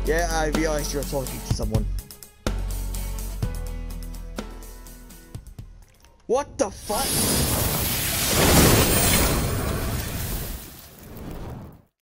Yeah, I realized you're talking to someone. What the fuck?